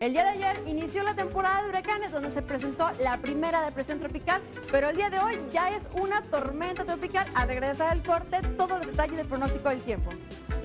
El día de ayer inició la temporada de huracanes donde se presentó la primera depresión tropical, pero el día de hoy ya es una tormenta tropical. Al regresar del corte, todos los detalles del pronóstico del tiempo.